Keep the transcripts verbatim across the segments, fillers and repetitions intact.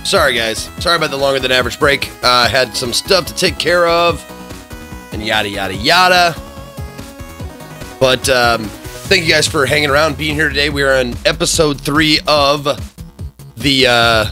Sorry, guys. Sorry about the longer than average break. I uh, had some stuff to take care of, and yada, yada, yada. But um, thank you guys for hanging around, being here today. We are on episode three of the uh,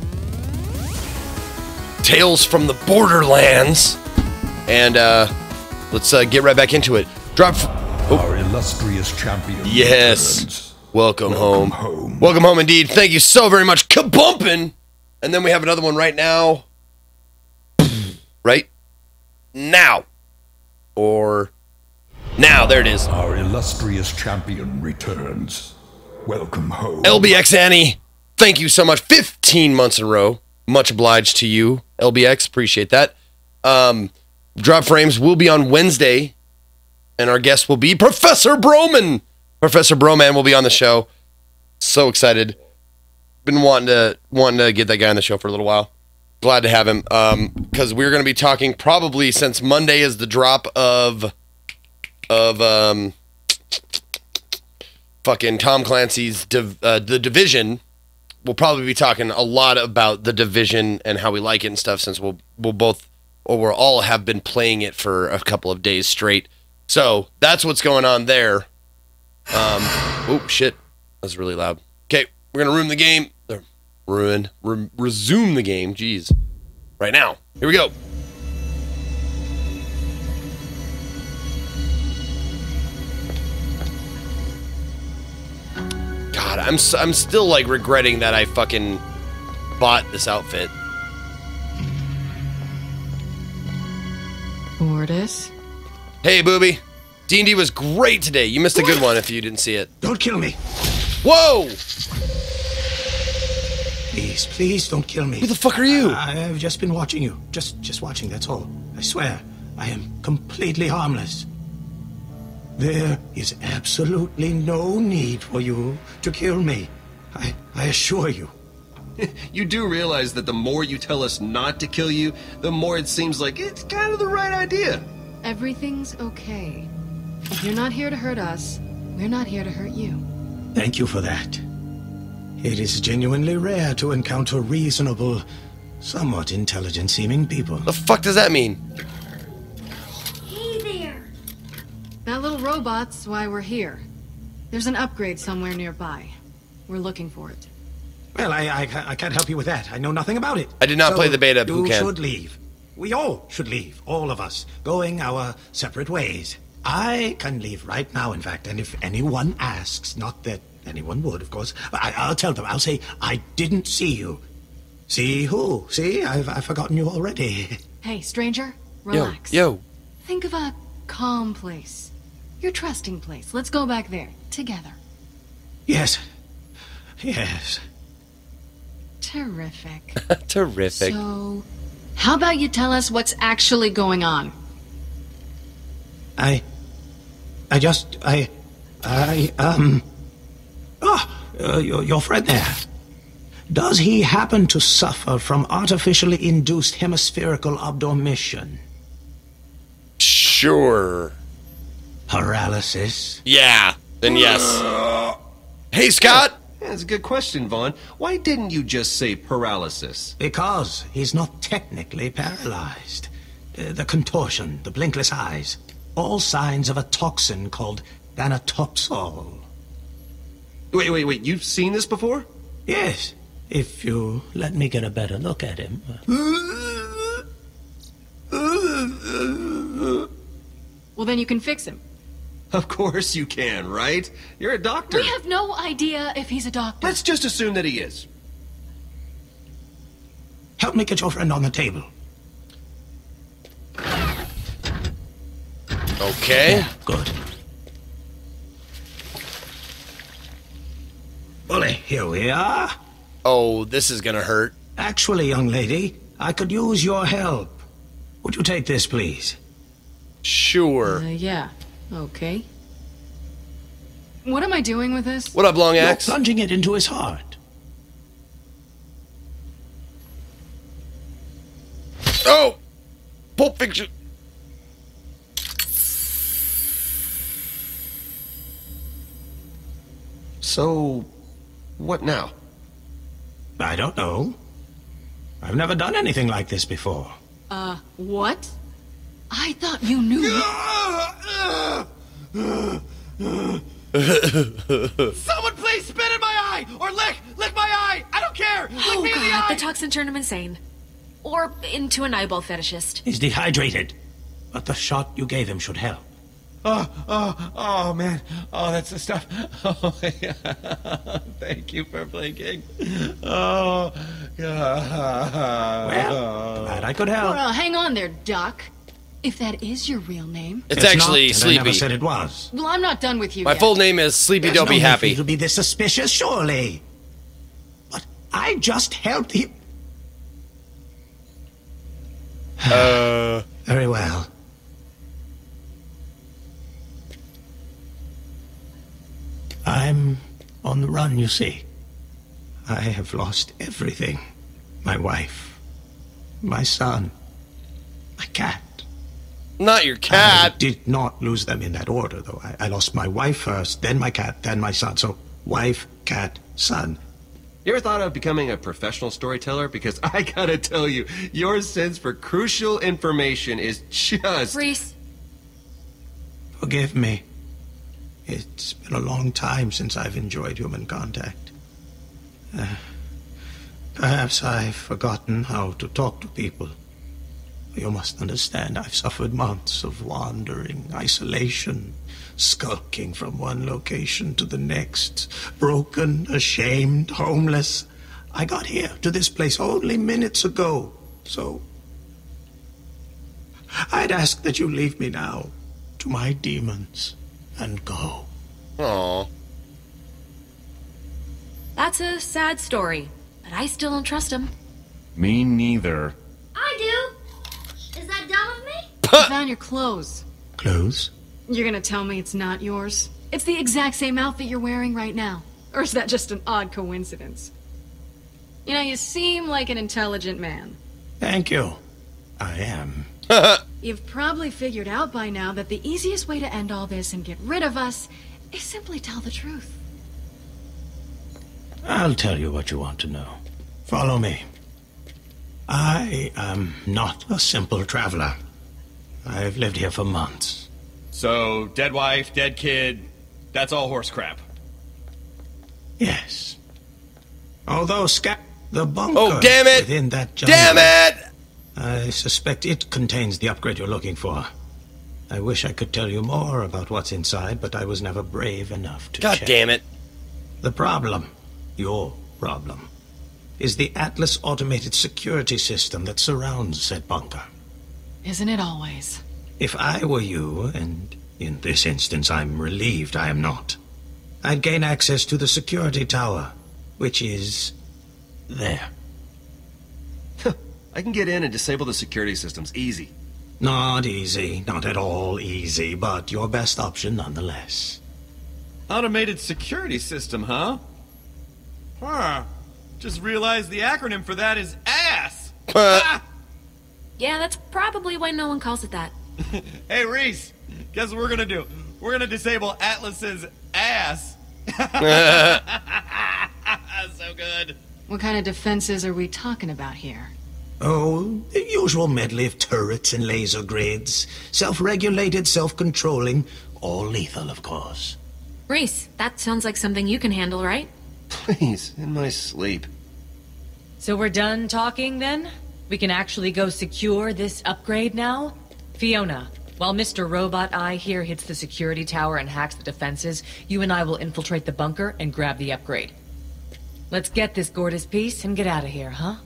Tales from the Borderlands. And uh, let's uh, get right back into it. Drop. F- oh. Our illustrious champion. Yes. Returns. Welcome, Welcome home. home. Welcome home indeed. Thank you so very much. Kabumpin'. And then we have another one right now. Right now. Or now. There it is. Our illustrious champion returns. Welcome home. L B X Annie, thank you so much. fifteen months in a row. Much obliged to you, L B X. Appreciate that. Um, Drop Frames will be on Wednesday. And our guest will be Professor Broman. Professor Broman will be on the show. So excited. Been wanting to wanting to get that guy on the show for a little while. Glad to have him. Um, because we're going to be talking probably since Monday is the drop of of um fucking Tom Clancy's Div, uh, The Division. We'll probably be talking a lot about The Division and how we like it and stuff, since we'll we'll both or we'll all have been playing it for a couple of days straight. So that's what's going on there. Um, oh, shit. That's really loud. Okay, we're going to ruin the game. Or ruin. Re- resume the game. Jeez. Right now. Here we go. God, I'm, s- I'm still, like, regretting that I fucking bought this outfit. Mortis? Hey, Booby. D and D was great today. You missed a good one if you didn't see it. Don't kill me. Whoa! Please, please don't kill me. Who the fuck are you? I, I've just been watching you. Just just watching, that's all. I swear, I am completely harmless. There is absolutely no need for you to kill me. I, I assure you. You do realize that the more you tell us not to kill you, the more it seems like it's kind of the right idea. Everything's okay. If you're not here to hurt us, we're not here to hurt you. Thank you for that. It is genuinely rare to encounter reasonable, somewhat intelligent-seeming people. The fuck does that mean? Hey there! That little robot's why we're here. There's an upgrade somewhere nearby. We're looking for it. Well, I, I, I can't help you with that. I know nothing about it. I did not So play the beta. You Who can? should leave. We all should leave. All of us. Going our separate ways. I can leave right now, in fact. And if anyone asks, not that anyone would, of course, I, I'll tell them. I'll say, I didn't see you. See who? See? I've, I've forgotten you already. Hey, stranger, relax. Yo, yo. Think of a calm place. Your trusting place. Let's go back there, together. Yes. Yes. Terrific. Terrific. So, how about you tell us what's actually going on? I... I just... I... I, um... Ah, uh, your, your friend there. Does he happen to suffer from artificially induced hemispherical obdormission? Sure. Paralysis? Yeah. Then yes. Hey, Scott. Yeah, that's a good question, Vaughn. Why didn't you just say paralysis? Because he's not technically paralyzed. Uh, the contortion, the blinkless eyes, all signs of a toxin called Thanatopsol. Wait, wait, wait, you've seen this before? Yes, if you let me get a better look at him. Well, then you can fix him. Of course you can, right? You're a doctor. We have no idea if he's a doctor. Let's just assume that he is. Help me get your friend on the table. Okay. Good. Bully, here we are. Oh, this is gonna hurt. Actually, young lady, I could use your help. Would you take this, please? Sure. Uh, yeah. Okay. What am I doing with this? What up, Long You're Axe? plunging it into his heart. Oh! Pulp Fiction. So, what now? I don't know. I've never done anything like this before. Uh, what? I thought you knew. Someone please spit in my eye! Or lick! Lick my eye! I don't care! Lick Oh me in the god, eye! the toxin turned him insane. Or into an eyeball fetishist. He's dehydrated. But the shot you gave him should help. Oh, oh, oh, man. Oh, that's the stuff. Oh, yeah. Thank you for blinking. Oh, yeah. Well, glad I could help. Well, hang on there, Doc. If that is your real name. It's, actually not, and Sleepy. I never said it was. Well, I'm not done with you My yet. full name is Sleepy There's Don't no Be need for Happy. you to be this suspicious, surely. But I just helped him. Uh, Very well. I'm on the run, you see. I have lost everything. My wife, my son, my cat. not your I cat. did not lose them in that order, though. I, I lost my wife first, then my cat, then my son. So, wife, cat, son. You ever thought of becoming a professional storyteller? Because I gotta tell you, your sense for crucial information is just... Reese, Forgive me. It's been a long time since I've enjoyed human contact. Uh, perhaps I've forgotten how to talk to people. You must understand, I've suffered months of wandering, isolation, skulking from one location to the next, broken, ashamed, homeless. I got here to this place only minutes ago, so I'd ask that you leave me now to my demons and go. Aw. that's a sad story, but I still don't trust him. Me neither. I do. Is that dumb of me? I found your clothes. Clothes? You're gonna tell me it's not yours? It's the exact same outfit you're wearing right now. Or is that just an odd coincidence? You know, you seem like an intelligent man. Thank you. I am. You've probably figured out by now that the easiest way to end all this and get rid of us is simply tell the truth. I'll tell you what you want to know. Follow me. I am not a simple traveler. I've lived here for months. So, dead wife, dead kid, that's all horse crap. Yes. Although Sca- the bunker Oh, damn it! within that jungle, Damn it! I suspect it contains the upgrade you're looking for. I wish I could tell you more about what's inside, but I was never brave enough to God check. damn it. The problem, your problem, is the Atlas automated security system that surrounds said bunker. Isn't it always? If I were you, and in this instance I'm relieved I am not, I'd gain access to the security tower, which is there. I can get in and disable the security systems, easy. Not easy, not at all easy, but your best option nonetheless. Automated security system, huh? Huh. Just realized the acronym for that is ASS! Ah! Yeah, that's probably why no one calls it that. Hey, Reese, guess what we're gonna do? We're gonna disable Atlas's ass. So good. What kind of defenses are we talking about here? Oh, the usual medley of turrets and laser grids. Self-regulated, self-controlling, all lethal, of course. Reese, that sounds like something you can handle, right? Please, in my sleep. So we're done talking then? We can actually go secure this upgrade now? Fiona, while Mister Robot Eye here hits the security tower and hacks the defenses, you and I will infiltrate the bunker and grab the upgrade. Let's get this gorgeous piece and get out of here, huh?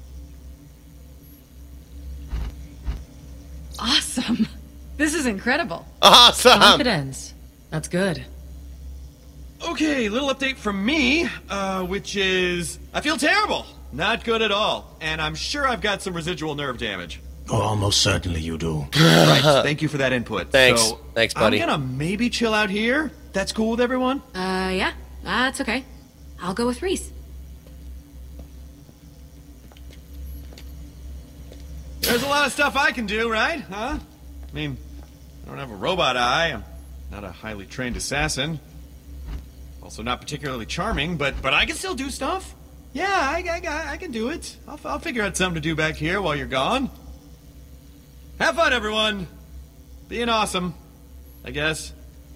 Awesome. This is incredible. Awesome. Confidence. That's good. Okay, little update from me, uh, which is... I feel terrible. Not good at all. And I'm sure I've got some residual nerve damage. Oh, almost certainly you do. Right, thank you for that input. Thanks. So, Thanks, buddy. I'm gonna maybe chill out here. That's cool with everyone? Uh, yeah, that's okay. I'll go with Reese. There's a lot of stuff I can do, right? Huh? I mean, I don't have a robot eye. I'm not a highly trained assassin. Also not particularly charming, but but I can still do stuff. Yeah, I, I, I can do it. I'll, I'll figure out something to do back here while you're gone. Have fun, everyone. Being awesome, I guess.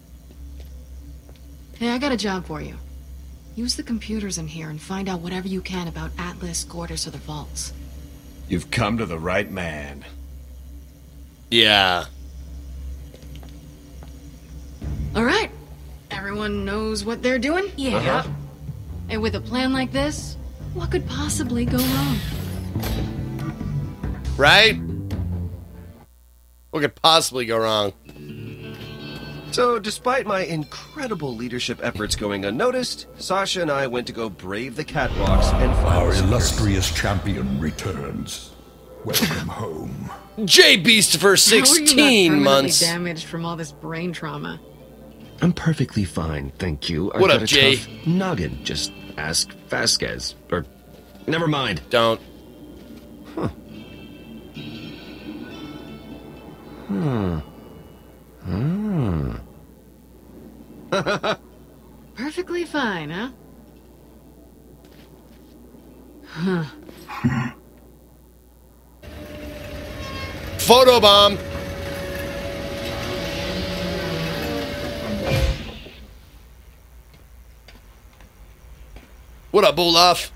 Hey, I got a job for you. Use the computers in here and find out whatever you can about Atlas, Gortys, or the vaults. You've come to the right man. Yeah. All right. Everyone knows what they're doing? Yeah. Uh-huh. And with a plan like this, what could possibly go wrong? Right? What could possibly go wrong? So, despite my incredible leadership efforts going unnoticed, Sasha and I went to go brave the catwalks and find Our security. illustrious champion returns. Welcome home. J Beast for How are you not sixteen permanently months. damaged from all this brain trauma? I'm perfectly fine, thank you. I've What got up, a Jay? tough noggin. Just ask Vasquez. Or, never mind. Don't. Huh. Hmm. Hmm. Perfectly fine, huh? Huh. Photobomb. What up, Olaf?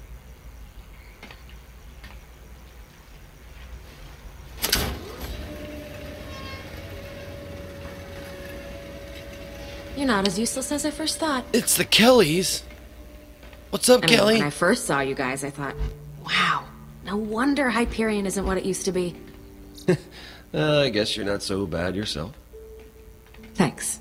You're not as useless as I first thought. It's the Kellys. What's up, I mean, Kelly? when I first saw you guys, I thought, wow, no wonder Hyperion isn't what it used to be. uh, I guess you're not so bad yourself. Thanks.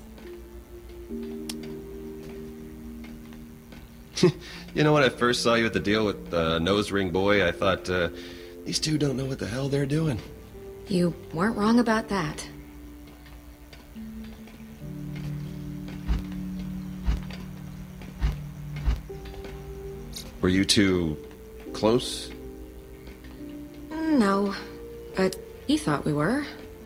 You know, when I first saw you at the deal with uh, Nose Ring Boy, I thought, uh, these two don't know what the hell they're doing. You weren't wrong about that. Were you two close? No, but he thought we were.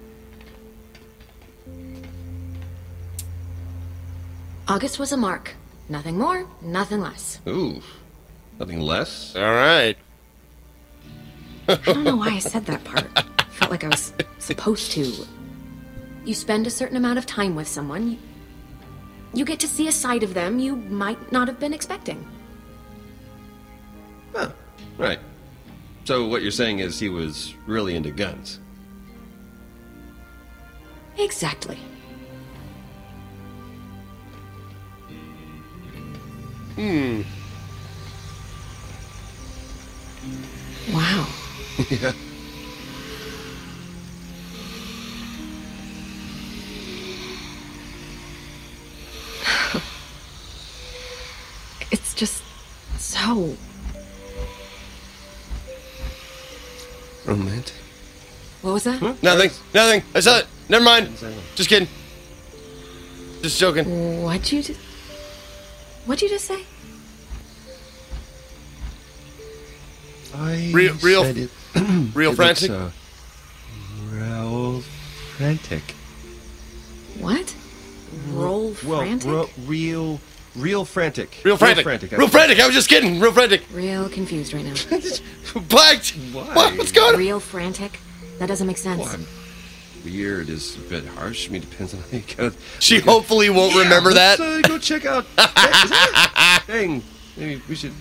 August was a mark. Nothing more, nothing less. Ooh, nothing less? All right. I don't know why I said that part. Felt like I was supposed to. You spend a certain amount of time with someone, you, you get to see a side of them you might not have been expecting. Huh, right. So what you're saying is he was really into guns? Exactly. Hmm. Wow. Yeah. It's just so romantic. What was that? Huh? Nothing. Nothing. I saw it. Never mind. Just kidding. Just joking. What'd you just... What'd you just say? I Real, real, said it, real it frantic. looks, uh, real frantic. What? Roll Well, frantic? ro- real, real frantic. Real frantic. frantic. Real frantic. I was just kidding. Real frantic. Real confused right now. Blacked. Why? What? What's going on? Real frantic? That doesn't make sense. Well, I'm- weird is a bit harsh. I mean, depends on how you go. She hopefully won't Yeah, remember let's, that. Uh, go check out. Is that a thing? Maybe we should.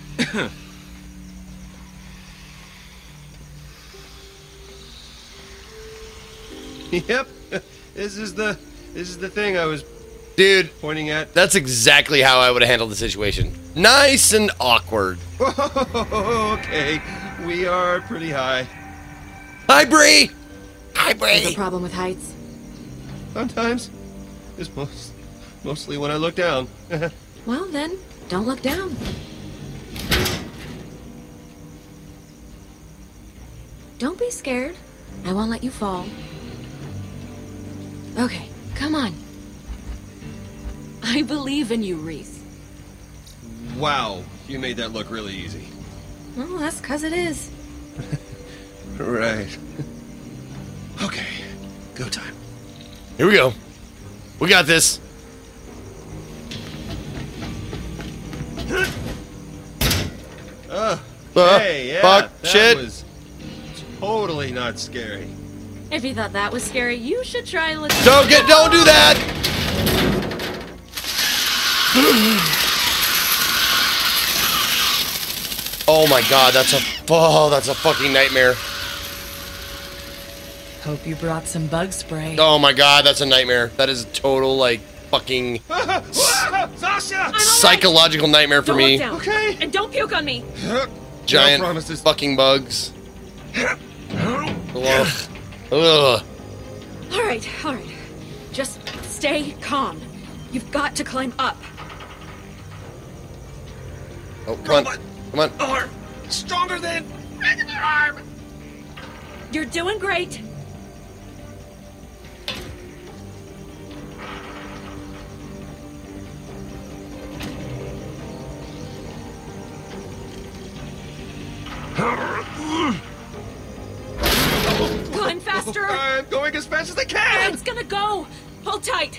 Yep. This is the this is the thing I was Dude, pointing at. that's exactly how I would have handled the situation. Nice and awkward. Okay, we are pretty high. Hi, Bree. Hi, There's a Bree. problem with heights. Sometimes, it's most mostly when I look down. Well, then, don't look down. Don't be scared. I won't let you fall. Okay, come on. I believe in you, Reese. Wow, you made that look really easy. Well, that's because it is. Right. Okay, go time. Here we go. We got this. Uh, Uh, hey, yeah, fuck, that shit. was totally not scary. If you thought that was scary, you should try looking. Don't get, don't do that. Oh my god, that's a, oh, that's a fucking nightmare. Hope you brought some bug spray. Oh my god, that's a nightmare. That is a total, like, fucking Sasha! psychological nightmare for Don't me. look down. Okay. And don't puke on me. Giant No promises. fucking bugs. Ugh. Ugh. All right, all right. Just stay calm. You've got to climb up. Oh, come on. Robot Come on. arm stronger than regular arm. You're doing great. Climb faster. I'm going as fast as I can. It's gonna go. Hold tight.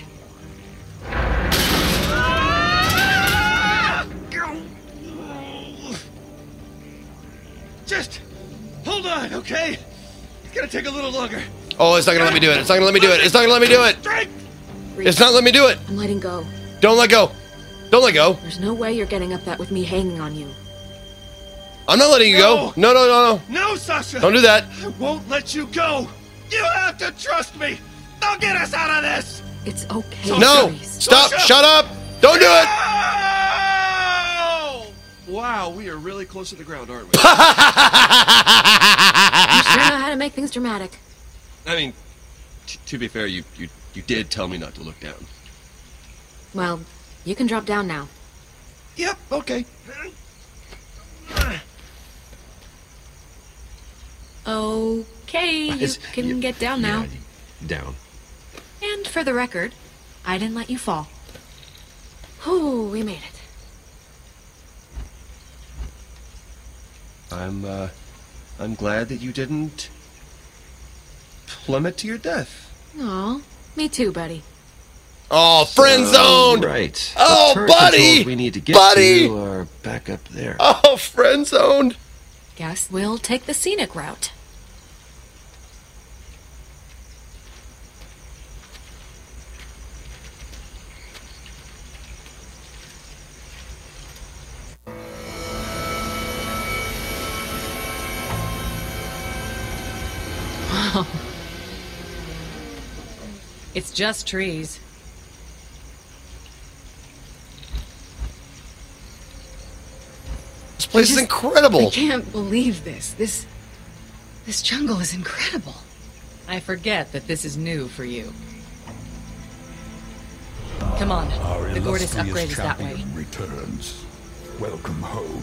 Just hold on, okay? It's gonna take a little longer. Oh, it's not gonna let me do it. It's not gonna let me do it. It's not gonna let me do it. Strength. It's not letting me do it. I'm letting go. Don't let go. Don't let go. There's no way you're getting up that with me hanging on you. I'm not letting you go. No, no, no, no. No, Sasha. Don't do that. I won't let you go. You have to trust me. They'll get us out of this. It's okay. No. Grace. Stop. Sasha. Shut up. Don't do it. No! Wow, we are really close to the ground, aren't we? You sure know how to make things dramatic. I mean, t- to be fair, you, you you did tell me not to look down. Well, you can drop down now. Yep. Okay. Okay, you Is- can yeah, get down now. yeah, down. And for the record, I didn't let you fall. Whew, we made it. I'm uh, I'm glad that you didn't plummet to your death. Aw, me too, buddy. Oh, friend zoned. Right. Oh, The turret buddy. controls we need to get Buddy. to are back up there. Oh, friend zoned. Guess we'll take the scenic route. It's just trees. This place is incredible. I can't believe this. This... This jungle is incredible. I forget that this is new for you. Come on, Our the Gortys illustrious upgrade is that way. champion returns. Welcome home.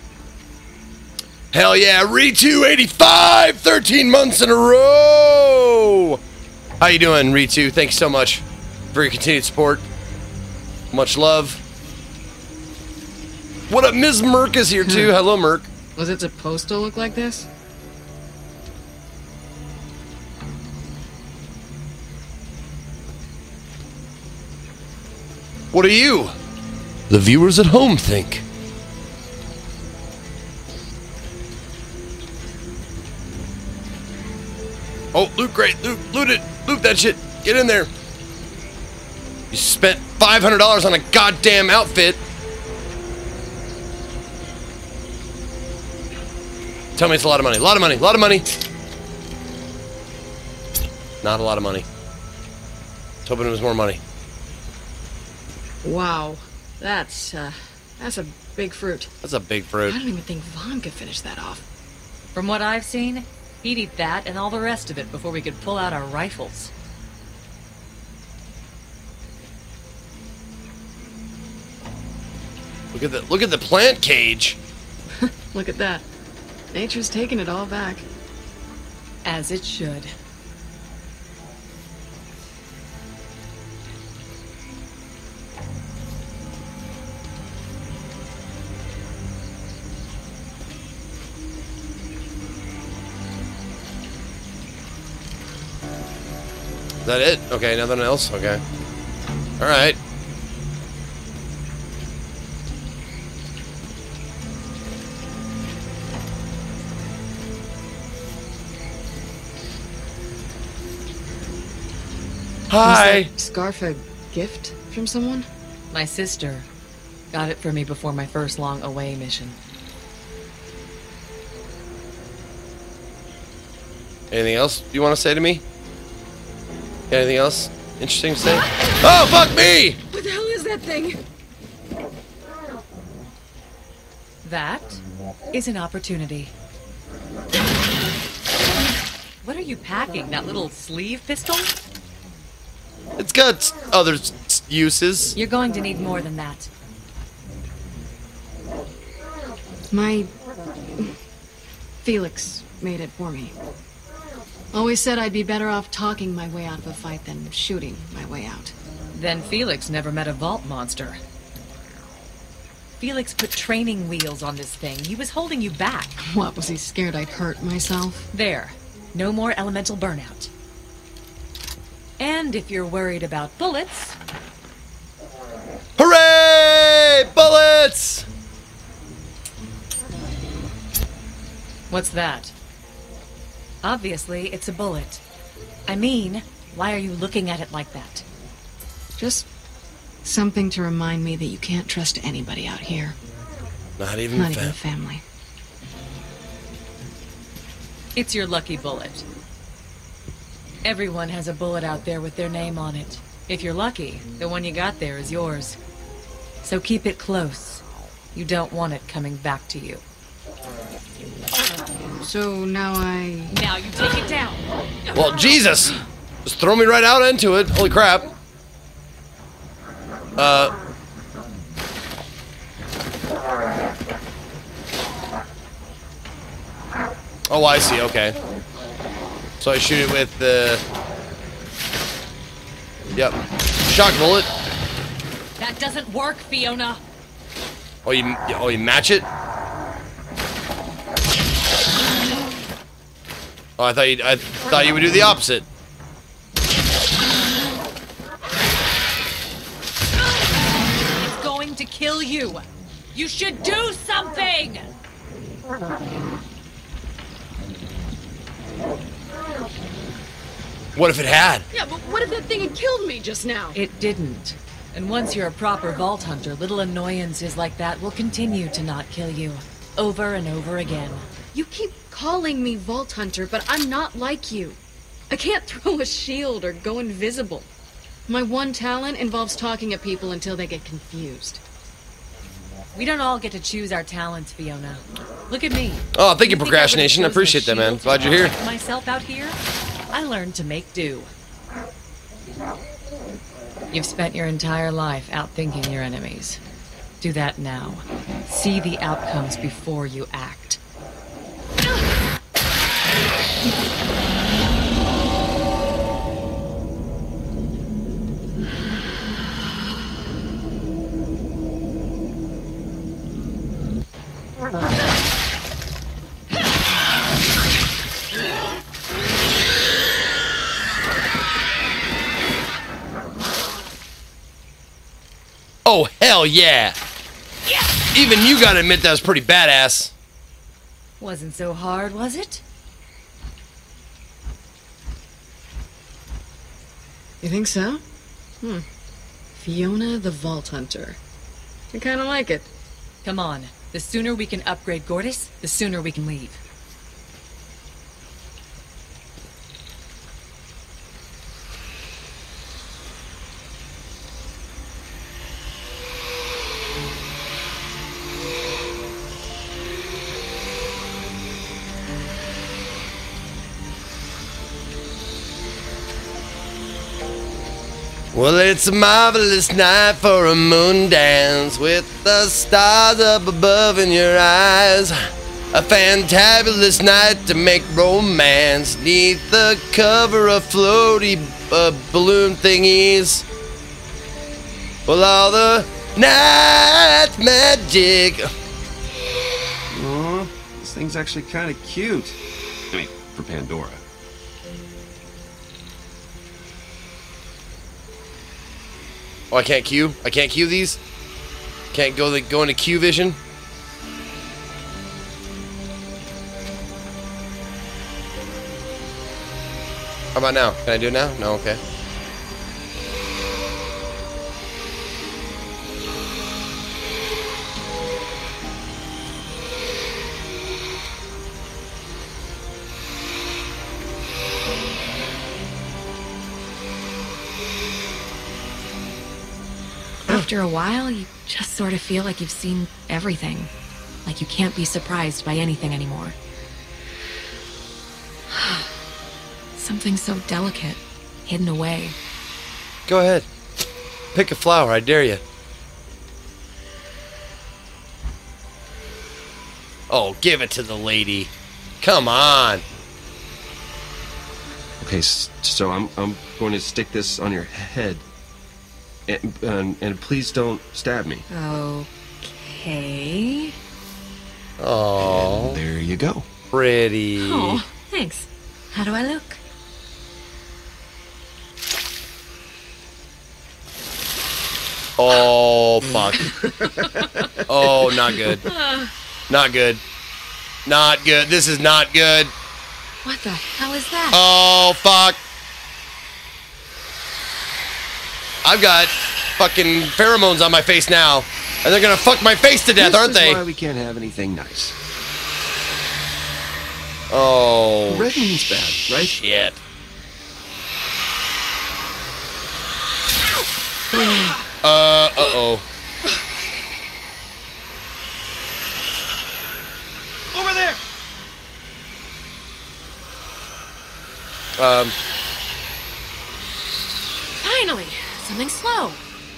Hell yeah, Ritu eighty-five, thirteen months in a row. How you doing, Ritu? Thanks so much for your continued support. Much love. What up, Miz Merc is here too. Hello, Merc. Was it supposed to look like this? What do you, the viewers at home, think? Oh, loot crate, loot, loot it, loot that shit. Get in there. You spent five hundred dollars on a goddamn outfit. Tell me it's a lot of money. A lot of money. A lot of money. Not a lot of money. I was hoping it was more money. Wow. That's, uh... That's a big fruit. That's a big I fruit. don't even think Vaughn could finish that off. From what I've seen, he'd eat that and all the rest of it before we could pull out our rifles. Look at the look at the plant cage. Look at that. Nature's taking it all back. As it should. Is that it? Okay, nothing else? Okay. Alright. Hi. Was that scarf a gift from someone? My sister got it for me before my first long away mission. Anything else you want to say to me? Anything else interesting to say? Oh, fuck me! What the hell is that thing? That is an opportunity. What are you packing? That little sleeve pistol? It's got other s- uses. You're going to need more than that. My... Felix made it for me. Always said I'd be better off talking my way out of a fight than shooting my way out. Then Felix never met a vault monster. Felix put training wheels on this thing. He was holding you back. What, was he scared I'd hurt myself? There. No more elemental burnout. And if you're worried about bullets... Hooray! Bullets! What's that? Obviously, it's a bullet. I mean, why are you looking at it like that? Just something to remind me that you can't trust anybody out here. Not even Not fam- even family. It's your lucky bullet. Everyone has a bullet out there with their name on it. If you're lucky, the one you got there is yours. So keep it close. You don't want it coming back to you. So now I... Now you take it down. Well, Jesus! Just throw me right out into it. Holy crap. Uh... Oh, I see. Okay. So I shoot it with the... Yep. Shock bullet. That doesn't work, Fiona. Oh, you, oh, you match it? Oh, I thought you, I thought you would do the opposite. It's going to kill you. You should do something. What if it had? Yeah, but what if that thing had killed me just now? It didn't. And once you're a proper Vault Hunter, little annoyances like that will continue to not kill you. Over and over again. You keep calling me Vault Hunter, but I'm not like you. I can't throw a shield or go invisible. My one talent involves talking at people until they get confused. We don't all get to choose our talents, Fiona. Look at me. Oh, thank you, think I procrastination. I would've chosen appreciate that, a man. shield Glad to you're here. protect myself out here. I learned to make do. You've spent your entire life outthinking your enemies. Do that now. See the outcomes before you act. Oh, hell yeah! Even you gotta admit that was pretty badass. Wasn't so hard, was it? You think so? Hmm. Fiona the Vault Hunter. I kinda like it. Come on. The sooner we can upgrade Gortys, the sooner we can leave. Well, it's a marvelous night for a moon dance with the stars up above in your eyes. A fantabulous night to make romance neath the cover of floaty uh, balloon thingies. Well, all the night magic. Aw, this thing's actually kind of cute. I mean, for Pandora. Oh, I can't queue? I can't queue these? Can't go the, go into queue vision? How about now? Can I do it now? No, okay. After a while, you just sort of feel like you've seen everything. Like you can't be surprised by anything anymore. Something so delicate, hidden away. Go ahead. Pick a flower, I dare you. Oh, give it to the lady. Come on. Okay, s- so I'm I'm going to stick this on your head. And, and, and please don't stab me. Okay. Oh, There you go. pretty. Oh, thanks. How do I look? Oh, fuck. Oh, not good. Not good. Not good. This is not good. What the hell is that? Oh, fuck. I've got fucking pheromones on my face now. And they're gonna fuck my face to death, This aren't is they? why we can't have anything nice. Oh, Red means bad, right? shit. Uh, uh-oh. Over there! Um, Finally, something slow.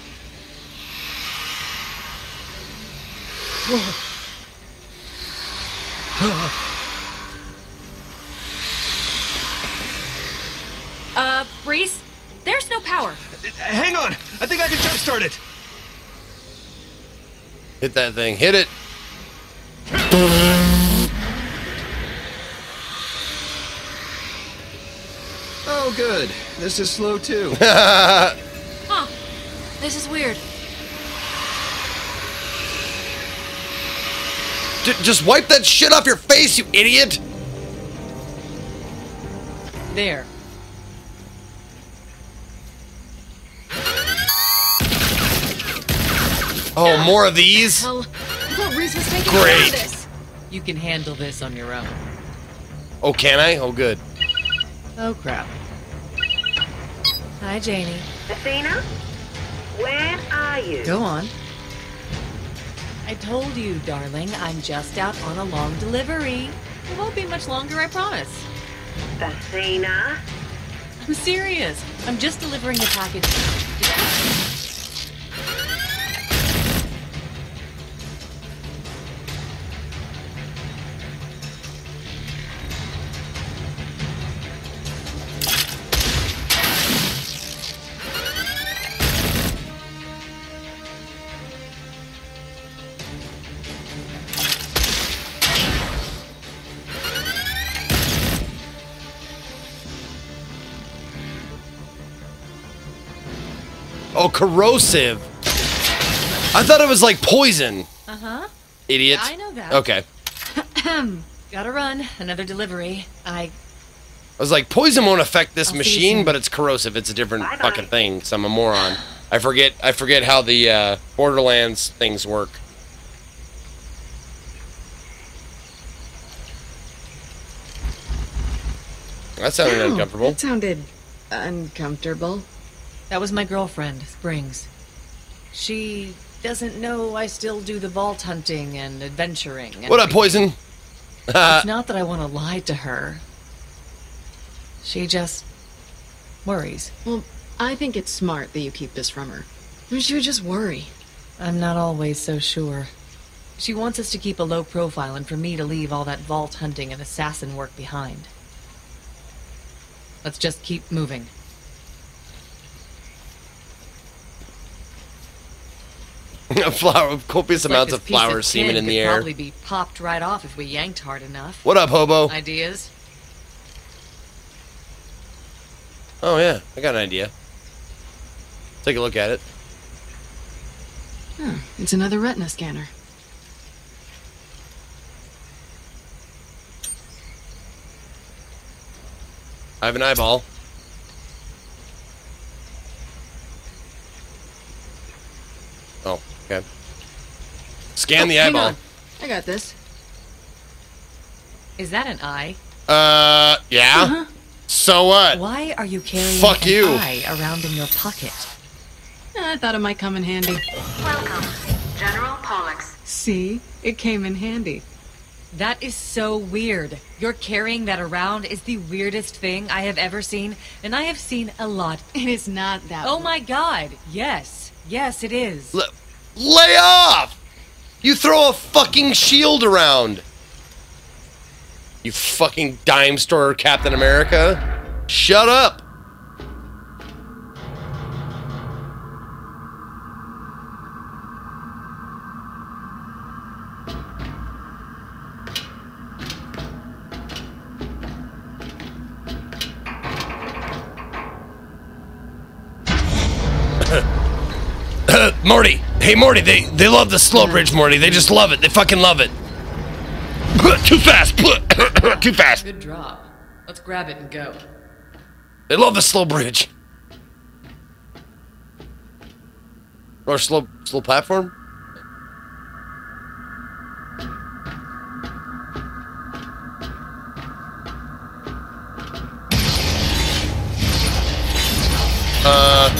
Uh, Reese, there's no power. Hang on! I think I can jumpstart it! hit that thing. Hit it. Oh, good. This is slow, too. Huh. This is weird. J- just wipe that shit off your face, you idiot. There. Oh, more of these? Hell, I thought Reese was taking Great. care of this. You can handle this on your own. Oh, can I? Oh, good. Oh, crap. Hi, Janie. Athena? Where are you? Go on. I told you, darling, I'm just out on a long delivery. It won't be much longer, I promise. Athena? I'm serious. I'm just delivering a package. Oh, corrosive. I thought it was like poison. Uh-huh. Idiot. I know that. Okay. Gotta run. Another delivery. I... I was like, poison won't affect this I'll see you machine, soon. but it's corrosive. It's a different Bye-bye. fucking thing. So I'm a moron. I forget. I forget how the uh, Borderlands things work. That sounded Ow, uncomfortable. That sounded uncomfortable. That was my girlfriend, Springs. She doesn't know I still do the vault hunting and adventuring. And What up, poison? It's not that I want to lie to her. She just worries. Well, I think it's smart that you keep this from her. I mean, she would just worry. I'm not always so sure. She wants us to keep a low profile and for me to leave all that vault hunting and assassin work behind. Let's just keep moving. Flower, copious Like amounts this of piece flour tin semen in could the air. Probably be popped right off if we yanked hard enough. What up, hobo? Ideas? Oh yeah, I got an idea. Take a look at it. Huh, it's another retina scanner. I have an eyeball. Oh, okay. Scan Oh, the hang eyeball. on. I got this. Is that an eye? Uh, yeah. Uh-huh. So what? Why are you carrying Fuck an you. eye around in your pocket? Uh, I thought it might come in handy. Welcome, General Pollux. See? It came in handy. That is so weird. You're carrying that around is the weirdest thing I have ever seen, and I have seen a lot. It is not that. Oh my god, yes. Yes, it is. L- lay off! You throw a fucking shield around. You fucking dime store Captain America. Shut up. Morty, hey Morty, they they love the slow bridge, Morty. They just love it. They fucking love it. Too fast. Too fast. Good drop. Let's grab it and go. They love the slow bridge. Or slow slow platform. Uh.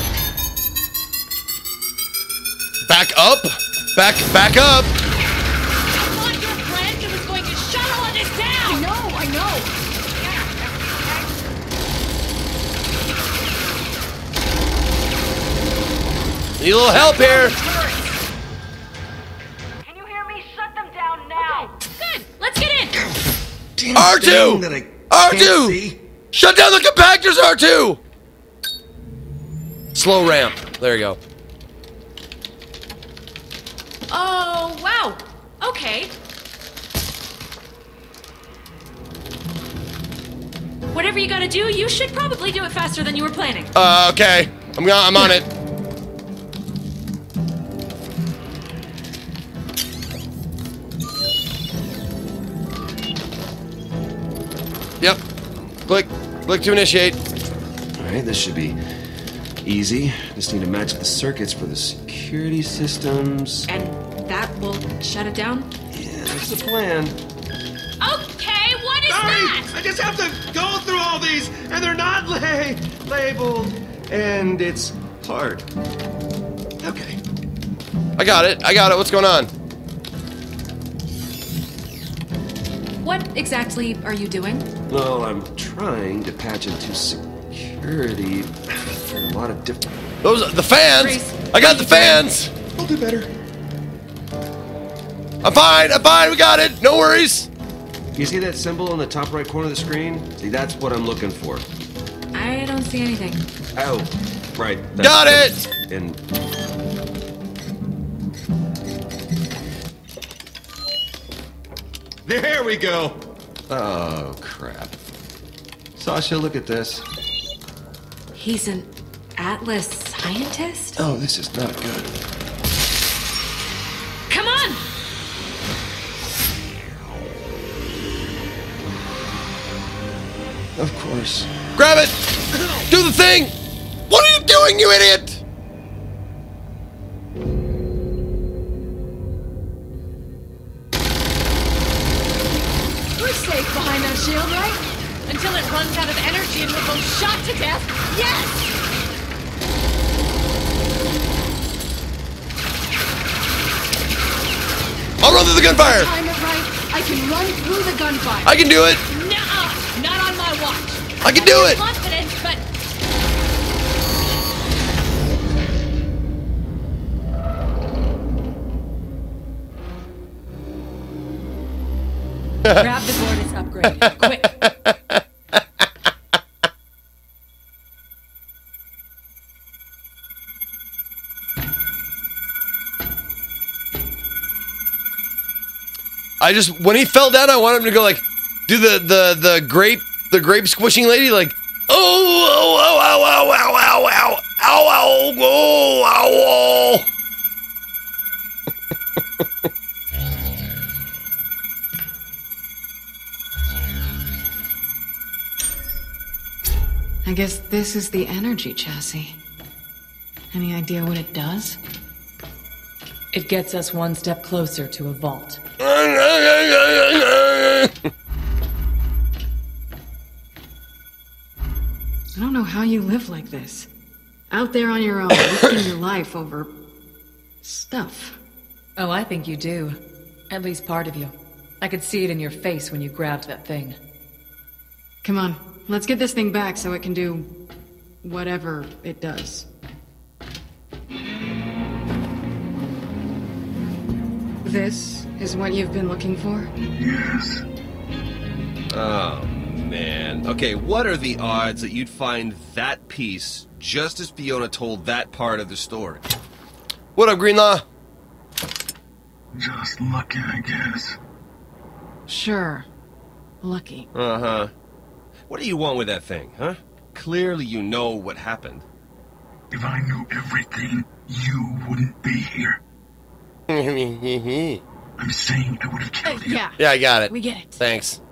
Back up! Back, back up! I thought your plan was going to shut all of this down! I know, I know! Need a little help here! Can you hear me? Shut them down now! Good! Let's get in! Damn R two! thing that I R can't two! see. Shut down the compactors, R two! Slow ramp. There you go. Oh, wow. Okay. Whatever you gotta do, you should probably do it faster than you were planning. Uh, okay. I'm gonna, I'm on it. Yep. Click. Click to initiate. Alright, this should be easy. Just need to match the circuits for the security systems. And that will shut it down? Yeah, that's the plan. Okay, what is Sorry, that? I just have to go through all these, and they're not la- labeled. And it's hard. Okay. I got it. I got it. What's going on? What exactly are you doing? Well, I'm trying to patch into security for a lot of different... Those are the fans. Grace, I got the fans. I'll do better. I'm fine. I'm fine. We got it. No worries. You see that symbol in the top right corner of the screen? See, that's what I'm looking for. I don't see anything. Oh, right. that's Got it. And there we go. Oh crap. Sasha, look at this. He's an Atlas scientist? Oh, this is not good. Come on! Of course. Grab it. Do the thing. What are you doing, you idiot? We're safe behind that shield, right? Until it runs out of energy and we're both shot to death. Yes! I'll run through the gunfire. Time it right. I can run through the gunfire. I can do it. Nuh-uh! Not on my watch. I can do it. Confidence, but grab the Gortys upgrade, quick. I just when he fell down, I wanted him to go like do the the the grape the grape squishing lady like oh oh oh oh oh oh oh oh oh oh oh. I guess this is the energy chassis. Any idea what it does? It gets us one step closer to a vault. I don't know how you live like this. Out there on your own, risking your life over... stuff. Oh, I think you do. At least part of you. I could see it in your face when you grabbed that thing. Come on, let's get this thing back so it can do... whatever it does. This is what you've been looking for? Yes. Oh, man. Okay, what are the odds that you'd find that piece just as Fiona told that part of the story? What up, Greenlaw? Just lucky, I guess. Sure. Lucky. Uh-huh. What do you want with that thing, huh? Clearly you know what happened. If I knew everything, you wouldn't be here. I'm saying I would have killed you. Yeah. Yeah, I got it. We get it. Thanks.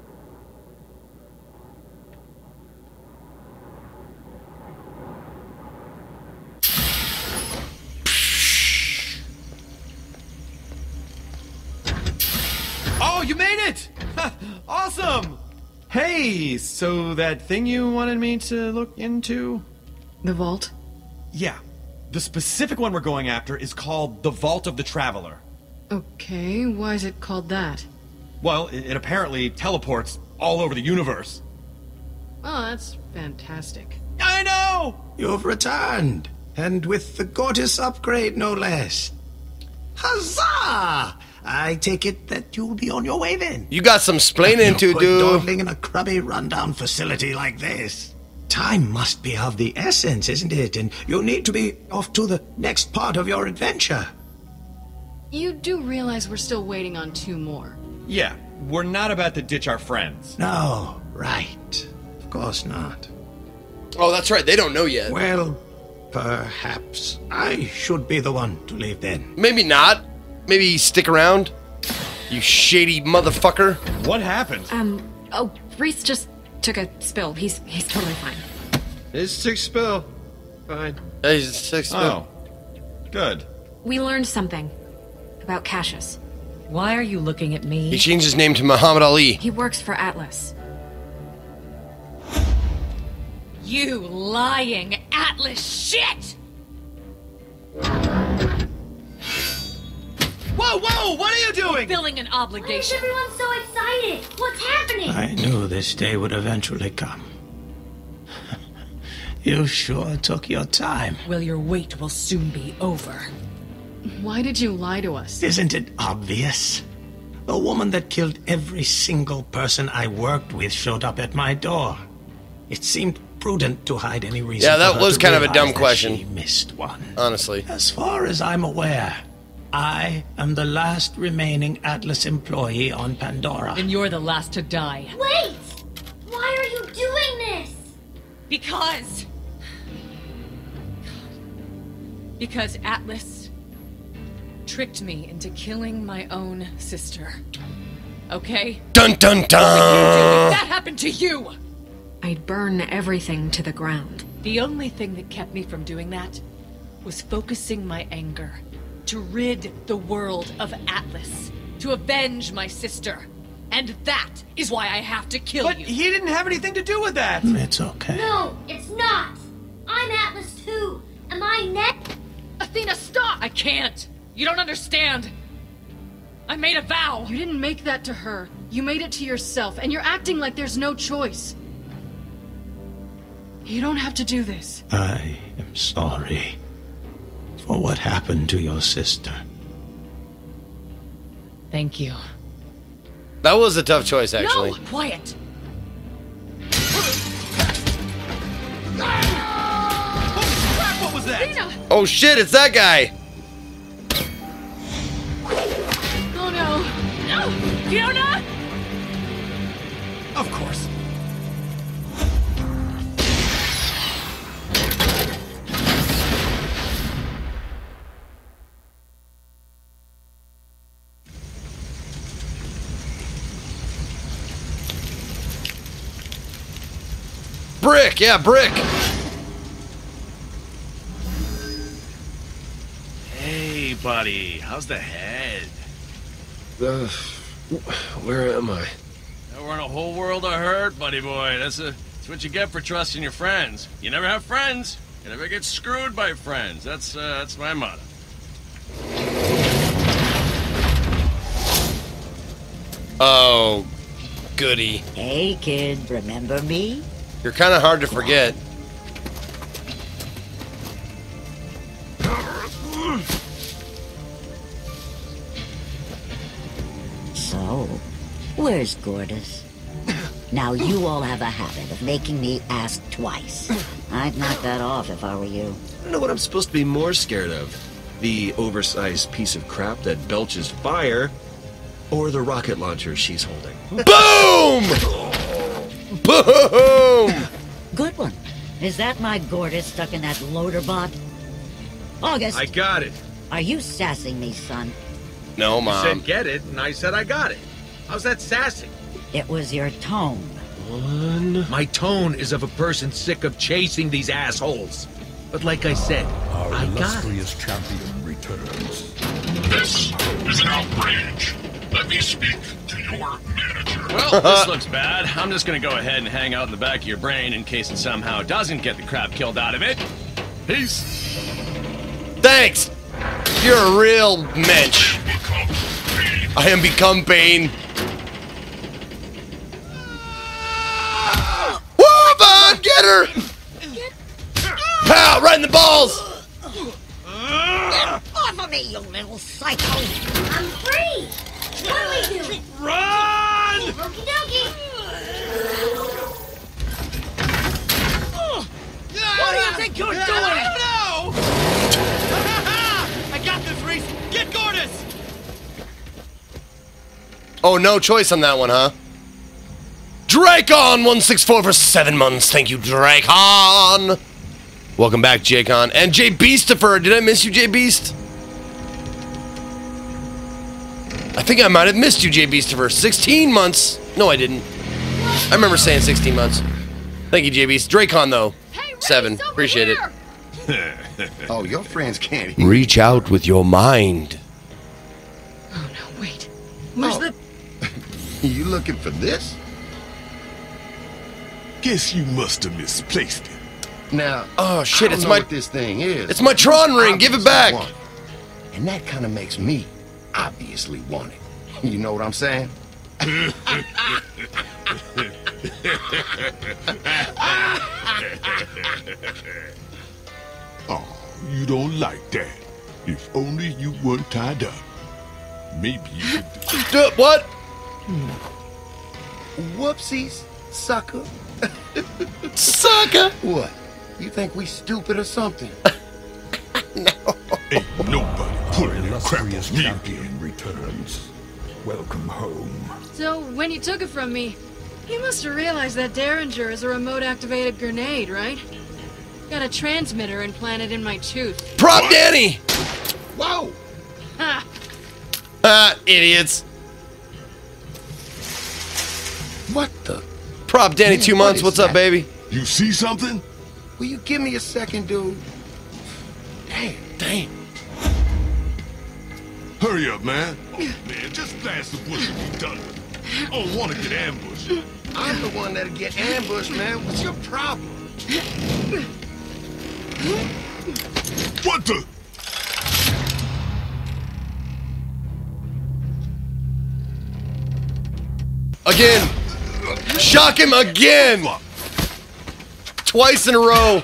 Oh, you made it! Awesome! Hey, so that thing you wanted me to look into? The vault? Yeah. The specific one we're going after is called the Vault of the Traveler. Okay, why is it called that? Well, it, it apparently teleports all over the universe. Oh, that's fantastic. I know! You've returned, and with the gorgeous upgrade, no less. Huzzah! I take it that you'll be on your way then. You got some splaining to Quit do. dawdling in a crummy, rundown facility like this. Time must be of the essence, isn't it? And you need to be off to the next part of your adventure. You do realize we're still waiting on two more. Yeah, we're not about to ditch our friends. No, right. Of course not. Oh, that's right. They don't know yet. Well, perhaps I should be the one to leave then. Maybe not. Maybe stick around. You shady motherfucker. What happened? Um, oh, Reese just took a spill. He's he's totally fine. It's six spill. Fine. Hey, six. Oh, good. We learned something about Cassius. Why are you looking at me? He changed his name to Muhammad Ali. He works for Atlas. You lying Atlas shit! Whoa, whoa! What are you doing? Filling an Why is obligation. everyone so excited? What's happening? I knew this day would eventually come. You sure took your time. Well, your wait will soon be over. Why did you lie to us? Isn't it obvious? The woman that killed every single person I worked with showed up at my door. It seemed prudent to hide any reason. Yeah, for that her was to kind of a realize dumb that question. She missed one. Honestly. As far as I'm aware, I am the last remaining Atlas employee on Pandora. And you're the last to die. Wait! Why are you doing this? Because... Because Atlas tricked me into killing my own sister. Okay? Dun dun What would you do if dun! that happened to you? I'd burn everything to the ground. The only thing that kept me from doing that was focusing my anger to rid the world of Atlas, to avenge my sister. And that is why I have to kill But you. he didn't have anything to do with that. It's okay. No, it's not. I'm Atlas too. Am I next? Athena, stop! I can't. You don't understand. I made a vow. You didn't make that to her. You made it to yourself, and you're acting like there's no choice. You don't have to do this. I am sorry for what happened to your sister. Thank you. That was a tough choice, actually. No! Quiet! Holy crap, what was that? Athena! Oh shit, it's that guy. Oh no! No! Fiona! Of course. Brick, yeah, brick. Hey, buddy. How's the head? Uh, where am I? We're in a whole world of hurt, buddy boy. That's, a, that's what you get for trusting your friends. You never have friends. You never get screwed by friends. That's uh, that's my motto. Oh, goody. Hey, kid, remember me? You're kind of hard to forget. So, where's Gortys? Now, you all have a habit of making me ask twice. I'd knock that off if I were you. I don't know what I'm supposed to be more scared of. The oversized piece of crap that belches fire, or the rocket launcher she's holding. Boom! Boom! Good one. Is that my Gortys stuck in that loader bot? August! I got it. Are you sassing me, son? No, You Mom. said get it, and I said I got it. How's that sassy? It was your tone. One. My tone is of a person sick of chasing these assholes. But like I said, Our I got it. illustrious champion returns. This is an outrage. Let me speak to your manager. Well, this looks bad. I'm just gonna go ahead and hang out in the back of your brain in case it somehow doesn't get the crap killed out of it. Peace. Thanks! You're a real mensch. I am become pain. Woo, Bud! Get her! Pow! Right in the balls! Get off of me, you little psycho! I'm free! What do we do? Run! Okie dokie! What do you think you're doing? I don't know! I got this, Reese! Get Gortys! Oh, no choice on that one, huh? Dracon one six four for seven months. Thank you, Dracon. Welcome back, Jacon. And Jay Beastifer. Did I miss you, Jay Beast? I think I might have missed you, Jay Beastifer. sixteen months. No, I didn't. I remember saying sixteen months. Thank you, Jay Beast. Dracon, though. Seven. Appreciate it. Oh, your friends can't hear. Reach out with your mind. Oh no, wait. Where's the... You looking for this? Guess you must have misplaced it. Now, Oh, shit, I don't it's know my... what this thing is. It's my Tron ring. Give it back. Want it. And that kind of makes me obviously want it. You know what I'm saying? Oh, you don't like that. If only you weren't tied up. Maybe you could... Uh, what? Whoopsies, sucker. Sucker. What? You think we stupid or something? Ain't nobody pulling your crap on Illustrious me. champion returns. Welcome home. So, when you took it from me, you must have realized that Derringer is a remote-activated grenade, right? Got a transmitter implanted in my tooth. Prop Danny. Whoa! Ha! Ah, idiots. What the? Prop Danny, two What months. is What's up, that? baby? You see something? Will you give me a second, dude? Damn. Damn. Hurry up, man. Man, just blast the bush and be done. I don't want to get ambushed. I'm the one that'll get ambushed, man. What's your problem? What the? Again. Shock him again. Twice in a row.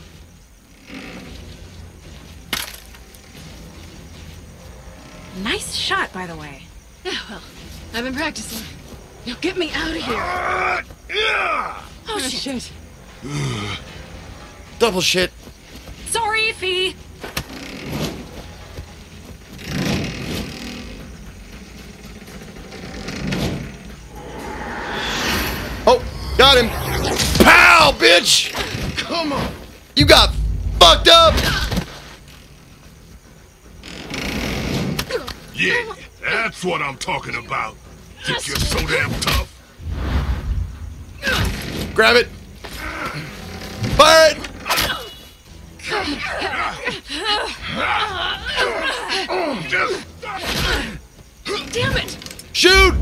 Nice shot, by the way. Yeah, well, I've been practicing. Now get me out of here. Oh, shit. Double shit. Sorry, Fee. Oh, got him. Pow, bitch. Come on. You got fucked up. Yeah, that's what I'm talking about. Think you're so damn tough? Grab it. Fire it. Damn it. Shoot.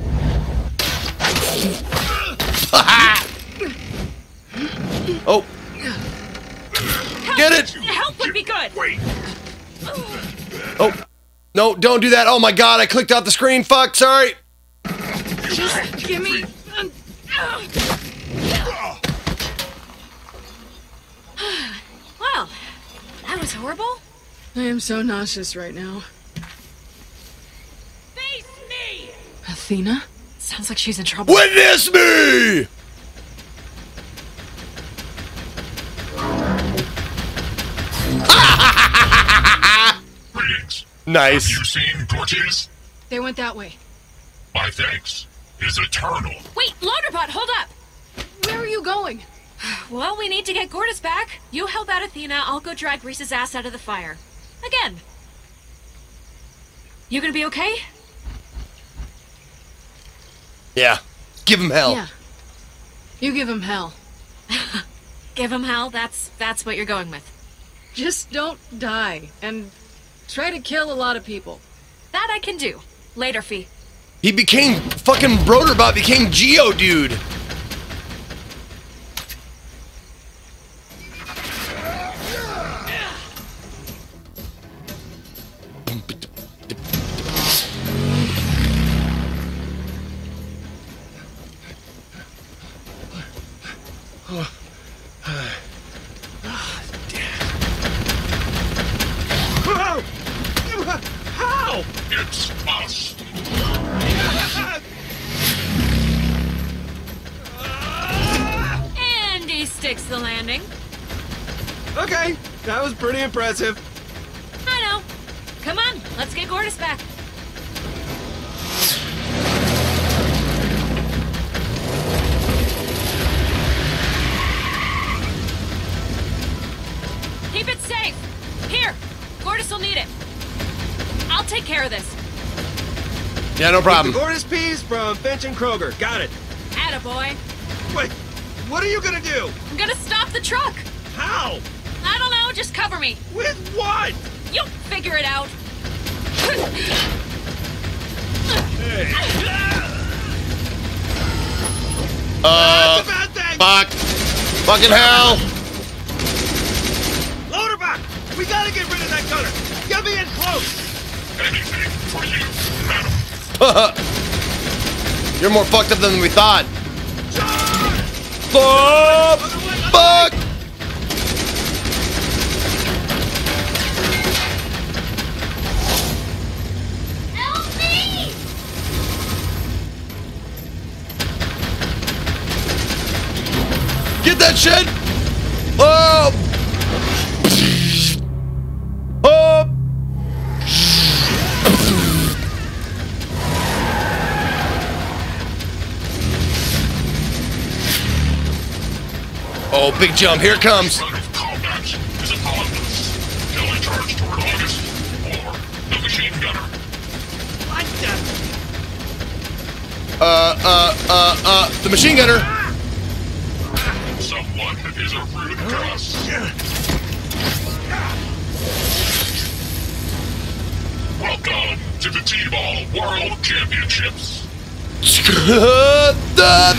Oh. Get it! Help would be good. Wait. Oh. No, don't do that. Oh my god, I clicked off the screen. Fuck, sorry. Just give me. Well, that was horrible. I am so nauseous right now. Face me! Athena? Sounds like she's in trouble. Witness me! Greetings. Nice. Have you seen Gortius? They went that way. My thanks is eternal. Wait, Loaderbot, hold up! Where are you going? Well, we need to get Gortys back. You help out Athena, I'll go drag Reese's ass out of the fire. Again. You gonna be okay? Yeah. Give him hell. Yeah. You give him hell. Give him hell, that's that's what you're going with. Just don't die, and try to kill a lot of people. That I can do. Later, Fee. He became fucking Broderbot became Geodude. How? It's us. And he sticks the landing. Okay, that was pretty impressive. I know. Come on, let's get Gortys back. Keep it safe. Here, Gortys will need it. I'll take care of this. Yeah, no problem. Get the Gortys peas from Finch and Kroger. Got it. Attaboy. Wait, what are you gonna do? I'm gonna stop the truck. How? I don't know, just cover me. With what? You'll figure it out. Uh, That's a bad thing. fuck. Fucking hell. Loaderbot, we gotta get rid of that gunner. Get me in close. Anything for you, madam. You're more fucked up than we thought. Fuck! Fuck! Help me! Get that shit! Oh! Oh! Oh, big jump. Here it comes. Run of combat is upon us. Shall I charge toward August or the machine gunner? What the? Uh, uh, uh, uh, the machine gunner. Someone is a rude cuss. Welcome to the T-Ball World Championships. The-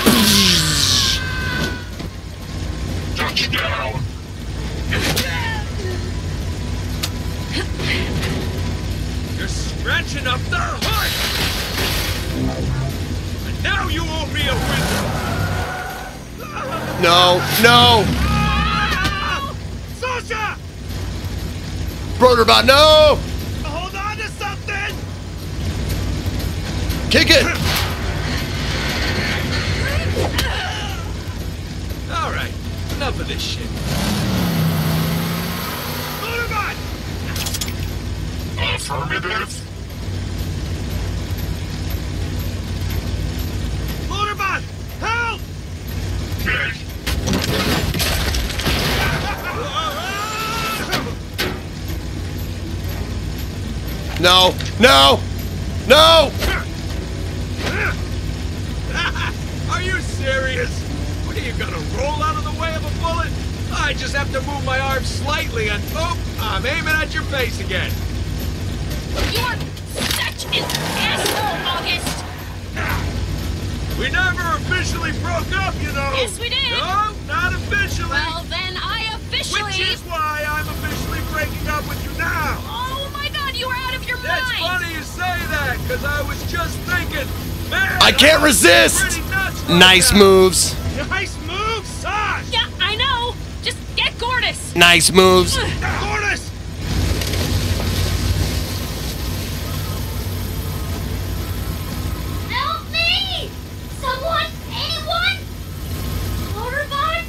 Touchdown. You're scratching up the heart! And now you owe me a win! No, no. Sasha! Broderbot, no! Hold on to something! Kick it! All right, enough of this shit. Loaderbot! Affirmative. Loaderbot! Help! Okay. No, no, no! Are you serious? What are you gonna roll out of the way of a bullet? I just have to move my arm slightly and boom, I'm aiming at your face again. You're such an asshole, August! We never officially broke up, you know. Yes, we did. No, not officially. Well, then I officially... Which is what? That's funny you say that, because I was just thinking, man, I can't resist! Nice moves. Nice moves, Sash! Yeah, I know! Just get Gortys! Nice moves. Gortys! Help me! Someone? Anyone? Motorbot?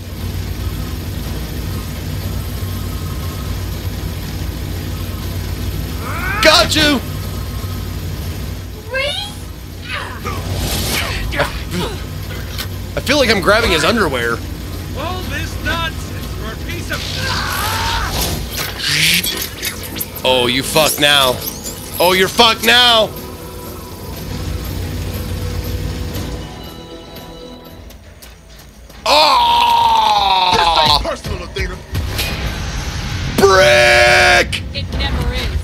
Got you! Reese? I feel like I'm grabbing his underwear. All this nonsense for a piece of... Oh, you fucked now. Oh, you're fucked now. Oh! This ain't personal, Athena. Brick! It never is.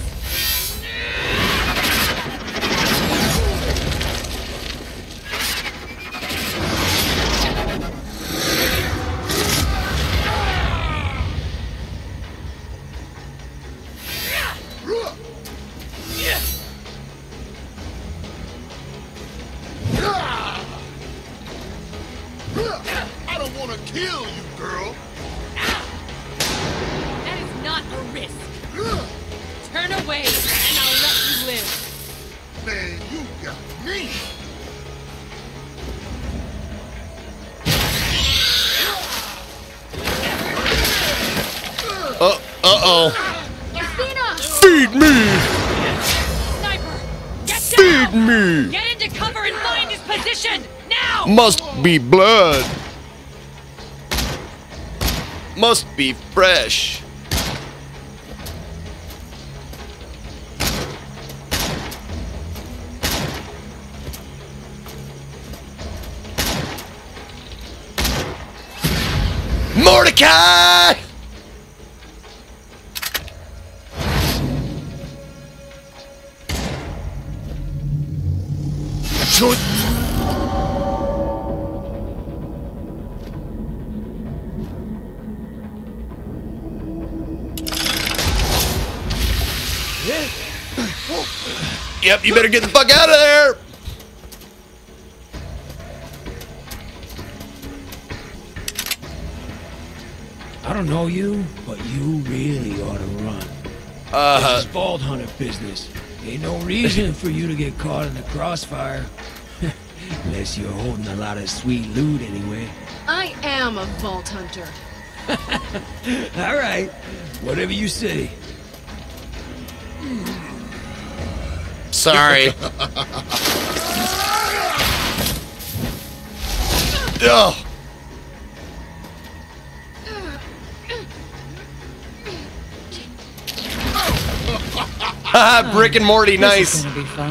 I don't want to kill you, girl. That is not a risk. Turn away, and I'll let you live. Man, you got me. Uh, uh-oh. Athena! Feed me! Sniper! Get Feed down! me! Get into cover and find his position! Now! Must be blood. Must be fresh. Mordecai! Shoot. Yep, you better get the fuck out of there. I don't know you, but you really ought to run. Uh, This is Vault Hunter business. Ain't no reason for you to get caught in the crossfire. Unless you're holding a lot of sweet loot anyway. I am a Vault Hunter. All right, whatever you say. Sorry. Ugh. Haha, Brick and Morty, nice. This is gonna be fun.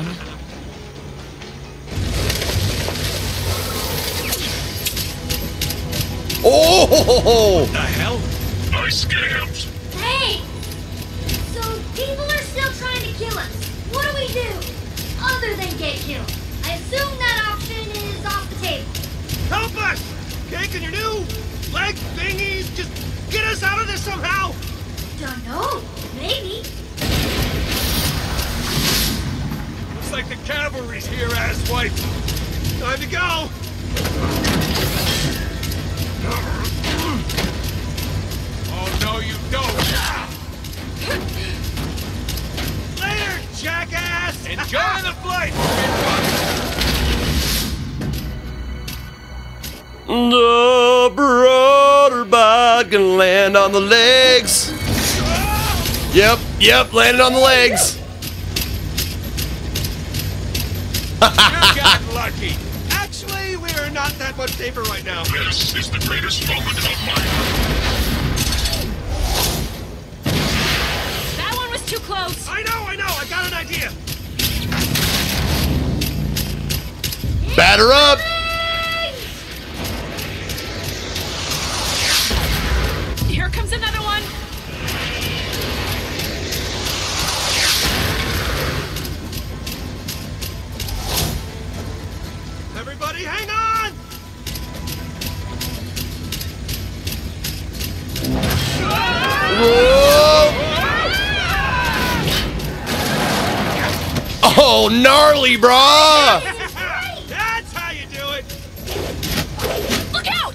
Oh! What the hell? Nice scams. Hey! So people are still trying to kill us. What do we do? Other than get killed. I assume that option is off the table. Help us! Okay, can your new leg thingies just get us out of this somehow? Don't know. Maybe. Looks like the cavalry's here, asswipe. Time to go. Oh, no, you don't. Later, jackass! Enjoy the flight! The broader bot can land on the legs. Yep, yep, landed on the legs. You got lucky. Actually, we are not that much safer right now. This is the greatest moment of my That one was too close. I know, I know, I got an idea. Batter up. Here comes another one. Everybody, hang on! Whoa. Oh, gnarly, brah! That's how you do it! Look out!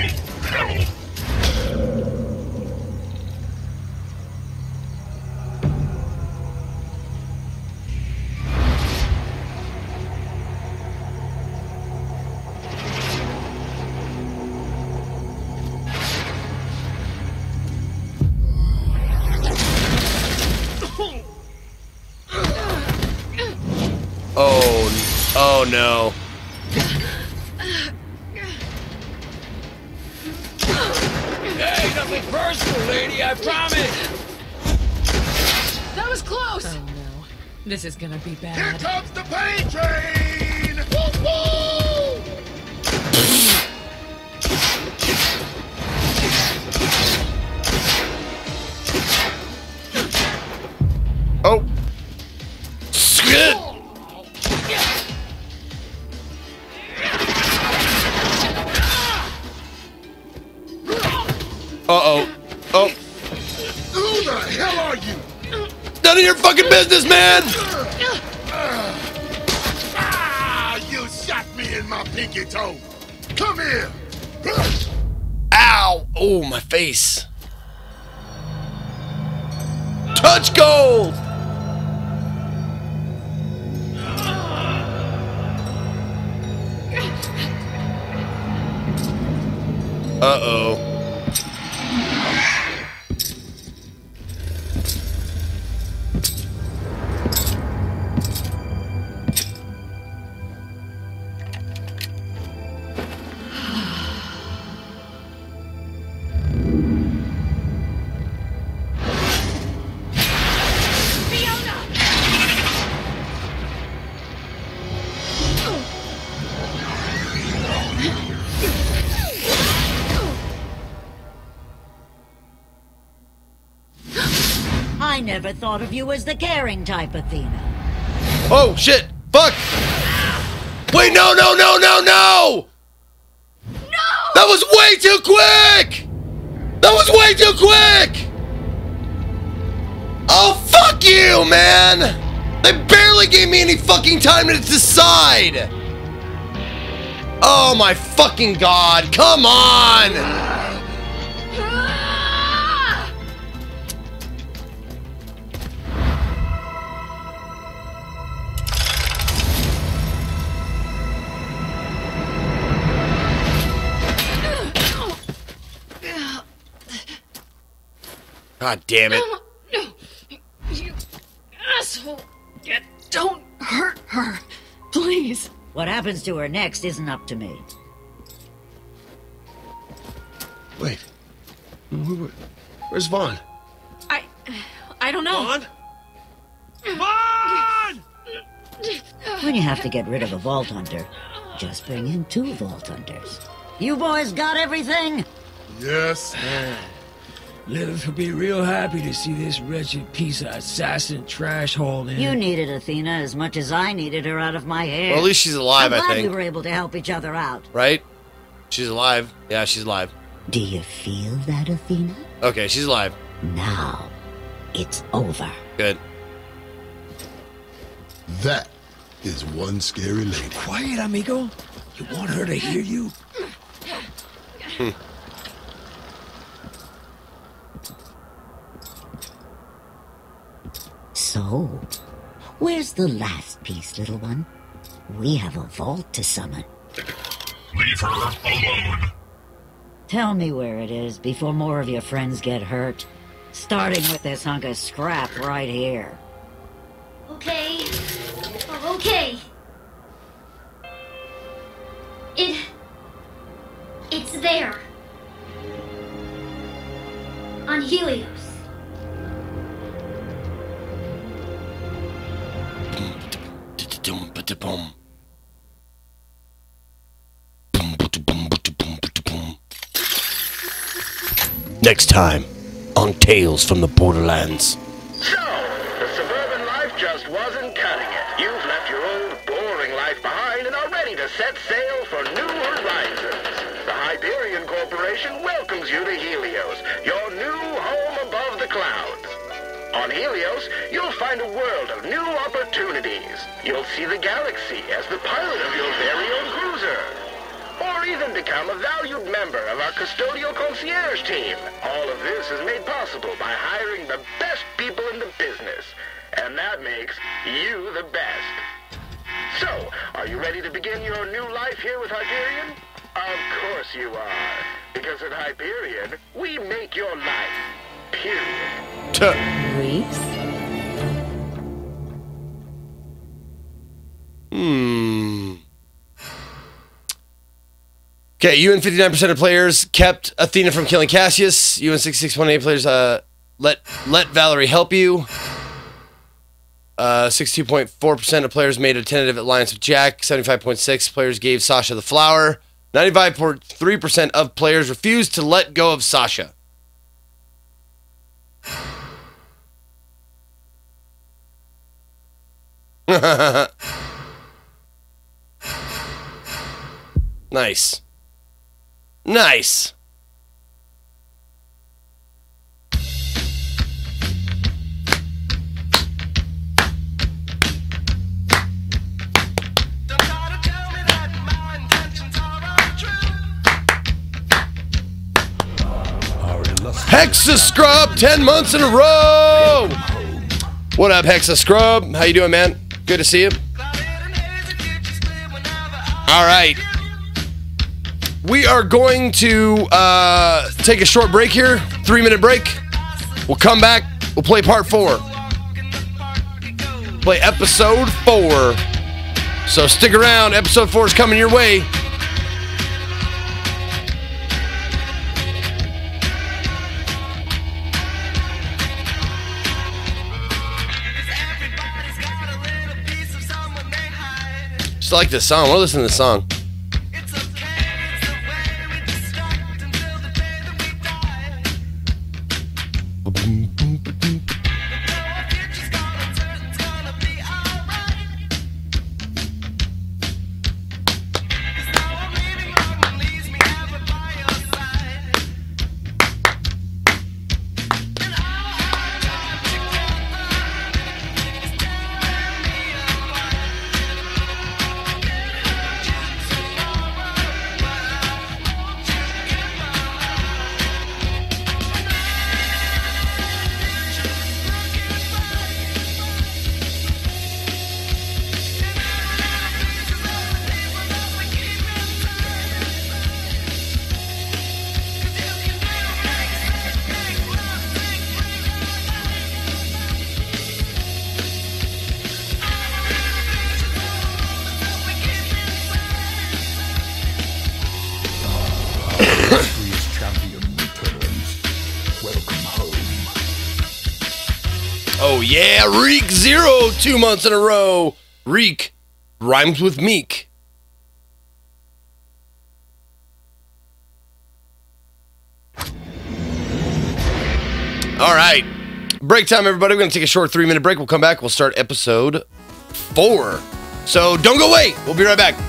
Oh, oh no. Hey, nothing personal, lady, I promise. That was close. Oh no. This is gonna be bad. Here comes the pain train! Woo woo! Oh. Shit. Uh-oh. Oh. Who the hell are you? None of your fucking business, man! Ah, you shot me in my pinky toe. Come here. Ow! Oh, my face. Touch gold! Uh-oh. I never thought of you as the caring type, Athena. Oh, shit! Fuck! Wait, no, no, no, no, no! No! That was way too quick! That was way too quick! Oh, fuck you, man! They barely gave me any fucking time to decide! Oh my fucking god, come on! God damn it. No, no, you asshole. Get, don't hurt her. Please. What happens to her next isn't up to me. Wait. Where's Vaughn? I... I don't know. Vaughn? Vaughn! When you have to get rid of a Vault Hunter, just bring in two Vault Hunters. You boys got everything? Yes. Lilith will be real happy to see this wretched piece of assassin trash hauled in. You needed Athena as much as I needed her out of my hair. Well, at least she's alive, I'm I glad think. we were able to help each other out. Right? She's alive. Yeah, she's alive. Do you feel that, Athena? Okay, she's alive. Now, it's over. Good. That is one scary lady. Quiet, amigo. You want her to hear you? Hmm. So, where's the last piece, little one? We have a vault to summon. Leave her alone. Tell me where it is before more of your friends get hurt. Starting with this hunk of scrap right here. Okay. Okay. It... It's there. On Helios. Next time on Tales from the Borderlands. So, the suburban life just wasn't cutting it. You've left your old, boring life behind and are ready to set sail for new horizons. The Hyperion Corporation welcomes you to Helios, your new home above the clouds. On On Helios, you'll find a world of new opportunities. You'll see the galaxy as the pilot of your very own cruiser. Or even become a valued member of our custodial concierge team. All of this is made possible by hiring the best people in the business. And that makes you the best. So, are you ready to begin your new life here with Hyperion? Of course you are. Because at Hyperion, we make your life. Period. Reese? Hmm. Okay, U N fifty-nine percent of players kept Athena from killing Cassius. U N sixty-six point eight players uh, let let Valerie help you. Uh, sixty-two point four percent of players made a tentative alliance with Jack. seventy-five point six players gave Sasha the flower. ninety-five point three percent of players refused to let go of Sasha. Nice. Nice. Hexa Scrub, ten months in a row. What up, Hexa Scrub? How you doing, man? Good to see you. All right. We are going to uh, take a short break here. Three-minute break. We'll come back. We'll play part four. Play episode four. So stick around. Episode four is coming your way. Just like this song. We'll listen to this song. Oh yeah, Reek Zero, two months in a row. Reek rhymes with meek. All right, break time, everybody. We're gonna take a short three-minute break. We'll come back. We'll start episode four. So don't go away. We'll be right back.